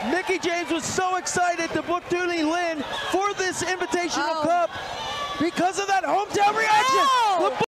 Mickie James was so excited to book Tootie Lynn for this Invitational Oh. Cup because of that hometown reaction. Oh.